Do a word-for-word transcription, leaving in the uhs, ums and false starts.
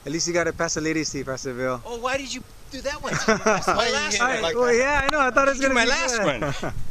At least you got it past the ladies' tee, Pastor Bill. Oh, why did you do that one? That's my last I, one. well, yeah, I know. I thought it was Do gonna my be last good. one.